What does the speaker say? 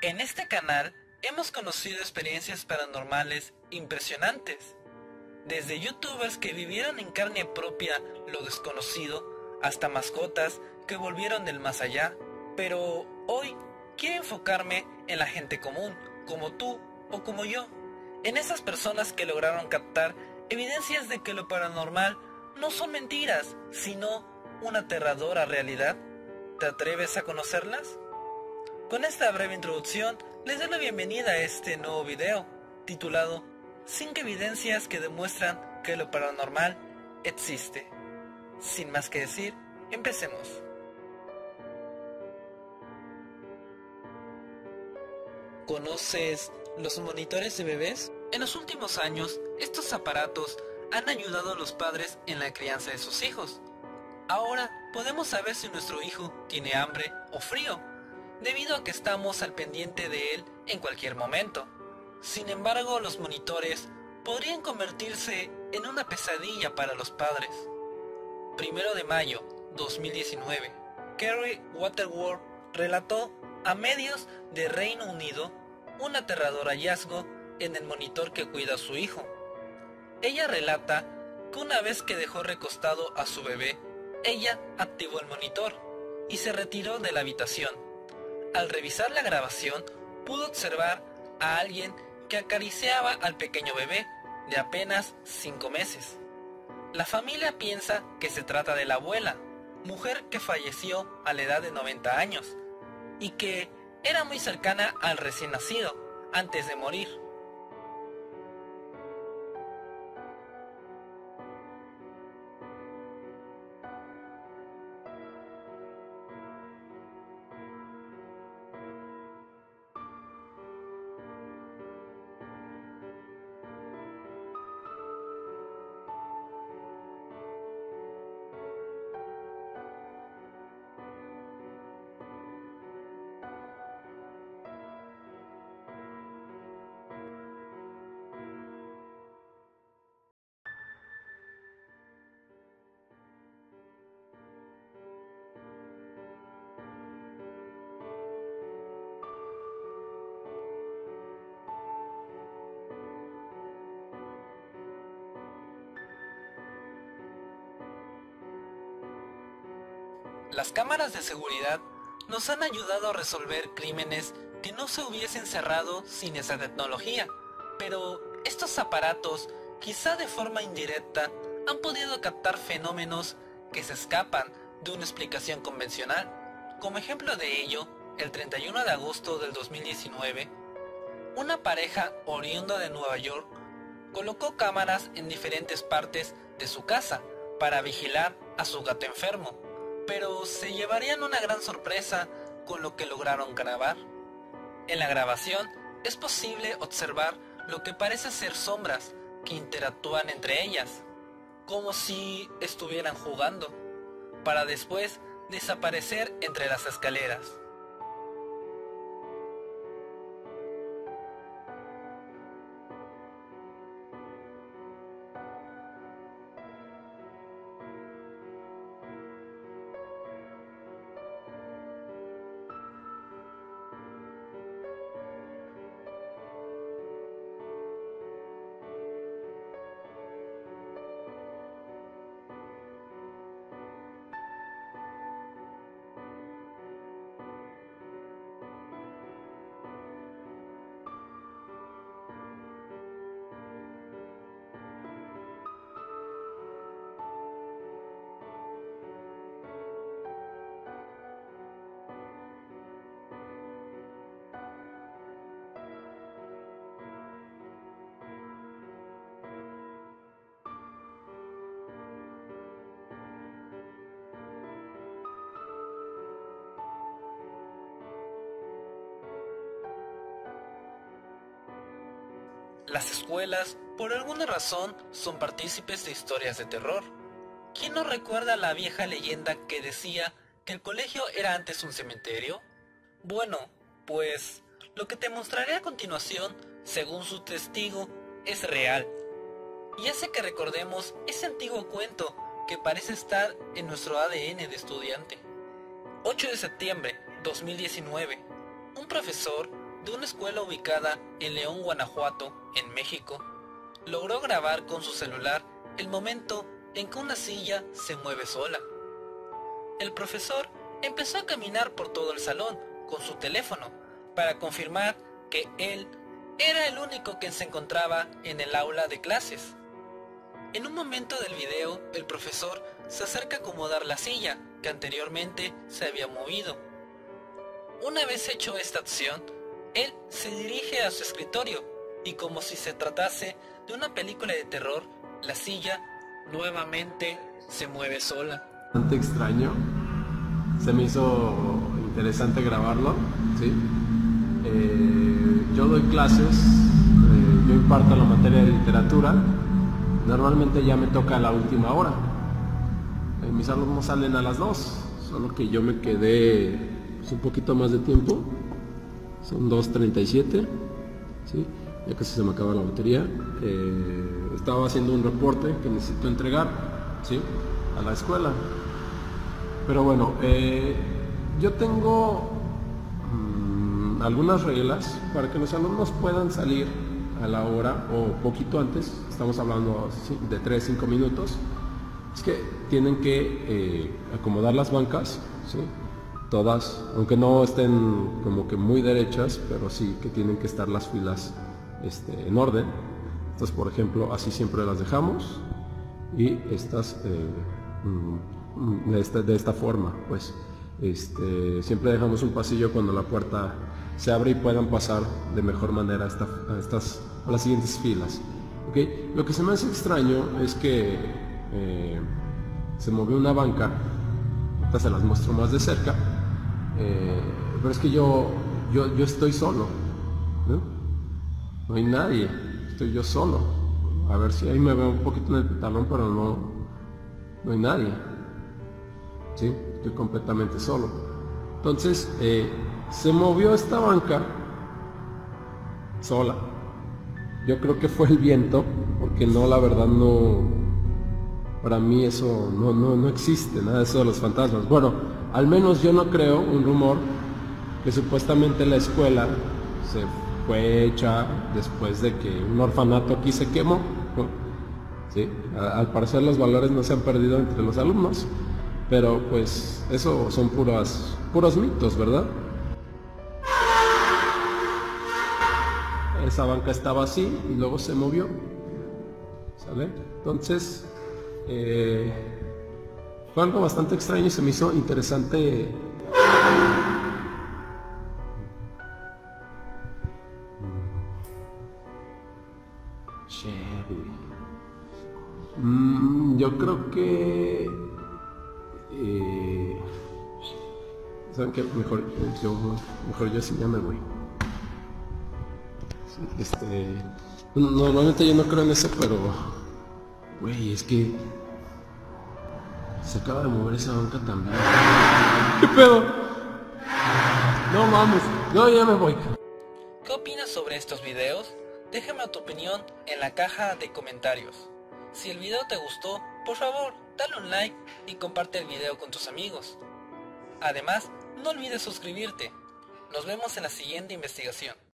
En este canal hemos conocido experiencias paranormales impresionantes, desde youtubers que vivieron en carne propia lo desconocido, hasta mascotas que volvieron del más allá. Pero hoy quiero enfocarme en la gente común, como tú o como yo, en esas personas que lograron captar evidencias de que lo paranormal no son mentiras, sino una aterradora realidad. ¿Te atreves a conocerlas? Con esta breve introducción, les doy la bienvenida a este nuevo video, titulado 5 evidencias que demuestran que lo paranormal existe. Sin más que decir, empecemos. ¿Conoces los monitores de bebés? En los últimos años, estos aparatos han ayudado a los padres en la crianza de sus hijos. Ahora podemos saber si nuestro hijo tiene hambre o frío, debido a que estamos al pendiente de él en cualquier momento. Sin embargo, los monitores podrían convertirse en una pesadilla para los padres. 1 de mayo 2019, Kerry Waterworth relató a medios de Reino Unido un aterrador hallazgo en el monitor que cuida a su hijo. Ella relata que una vez que dejó recostado a su bebé, ella activó el monitor y se retiró de la habitación. Al revisar la grabación, pudo observar a alguien que acariciaba al pequeño bebé de apenas 5 meses. La familia piensa que se trata de la abuela, mujer que falleció a la edad de 90 años y que era muy cercana al recién nacido antes de morir. Las cámaras de seguridad nos han ayudado a resolver crímenes que no se hubiesen cerrado sin esa tecnología, pero estos aparatos, quizá de forma indirecta, han podido captar fenómenos que se escapan de una explicación convencional. Como ejemplo de ello, el 31 de agosto del 2019, una pareja oriunda de Nueva York colocó cámaras en diferentes partes de su casa para vigilar a su gato enfermo, pero se llevarían una gran sorpresa con lo que lograron grabar. En la grabación es posible observar lo que parece ser sombras que interactúan entre ellas, como si estuvieran jugando, para después desaparecer entre las escaleras. Las escuelas, por alguna razón, son partícipes de historias de terror. ¿Quién no recuerda la vieja leyenda que decía que el colegio era antes un cementerio? Bueno, pues lo que te mostraré a continuación, según su testigo, es real. Y hace que recordemos ese antiguo cuento que parece estar en nuestro ADN de estudiante. 8 de septiembre 2019. Un profesor de una escuela ubicada en León, Guanajuato, en México, logró grabar con su celular el momento en que una silla se mueve sola. El profesor empezó a caminar por todo el salón con su teléfono para confirmar que él era el único que se encontraba en el aula de clases. En un momento del video, el profesor se acerca a acomodar la silla que anteriormente se había movido. Una vez hecho esta acción, él se dirige a su escritorio y, como si se tratase de una película de terror, la silla nuevamente se mueve sola. Bastante extraño, se me hizo interesante grabarlo, ¿sí? Yo doy clases, yo imparto la materia de literatura, normalmente ya me toca a la última hora. Mis alumnos salen a las 2, solo que yo me quedé pues, un poquito más de tiempo, son 2:37, ¿sí? Ya casi se me acaba la batería. Estaba haciendo un reporte que necesito entregar, ¿sí? A la escuela. Pero bueno, yo tengo algunas reglas para que los alumnos puedan salir a la hora o poquito antes. Estamos hablando de 3-5 minutos. Es que tienen que acomodar las bancas, ¿sí? Todas, aunque no estén como que muy derechas, pero sí que tienen que estar las filas en orden. Entonces, por ejemplo, así siempre las dejamos, y estas de esta forma, pues siempre dejamos un pasillo cuando la puerta se abre y puedan pasar de mejor manera a las siguientes filas, ¿okay? Lo que se me hace extraño es que se movió una banca, ahorita se las muestro más de cerca, pero es que yo estoy solo, ¿no? No hay nadie, estoy yo solo. A ver si ahí me veo un poquito en el talón, pero no hay nadie, ¿sí? Estoy completamente solo. Entonces se movió esta banca sola. Yo creo que fue el viento, porque no, la verdad no, para mí eso no existe, nada de eso de los fantasmas. Bueno, al menos yo no creo un rumor que supuestamente la escuela se fue hecha después de que un orfanato aquí se quemó, ¿no? ¿Sí? Al parecer los valores no se han perdido entre los alumnos, pero pues eso son puros mitos, ¿verdad? Esa banca estaba así y luego se movió, ¿sale? Entonces fue algo bastante extraño y se me hizo interesante. Yo creo que ¿saben qué? Mejor yo sí ya me voy. Normalmente yo no creo en eso, pero güey, es que se acaba de mover esa banca también. ¿Qué pedo? No mames, no, ya me voy. ¿Qué opinas sobre estos videos? Déjame tu opinión en la caja de comentarios. Si el video te gustó, por favor, dale un like y comparte el video con tus amigos. Además, no olvides suscribirte. Nos vemos en la siguiente investigación.